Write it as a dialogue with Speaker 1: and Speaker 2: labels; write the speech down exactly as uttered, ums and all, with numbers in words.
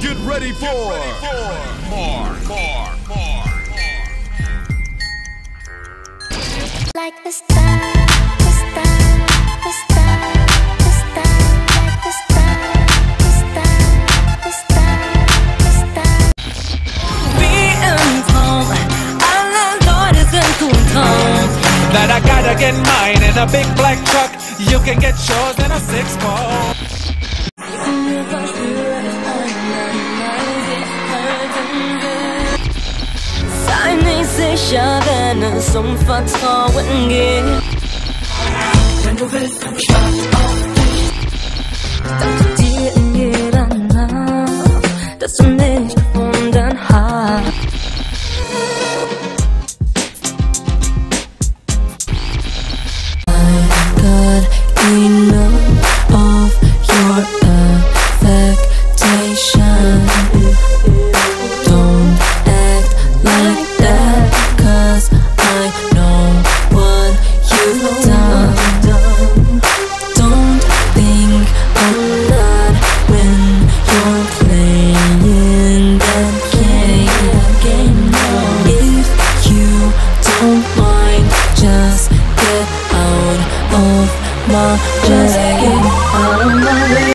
Speaker 1: Get ready for, Get ready for more, more, more, more.
Speaker 2: Like the star, the star, the star, the star, like the star, the star, the star, the star.
Speaker 3: Being told, alla låter en tom. That I gotta get mine in a big black truck. You can get yours in a six-four. 삶이 시작되는 손바닥은 길 뒤엔 길 하나 다소 내게 본단 하 I got enough of your affectation. Don't act like that, 'cause I know what you've done. Don't think I'm not when you're playing that game. If you don't mind, just get out of my way. Just get out of my way.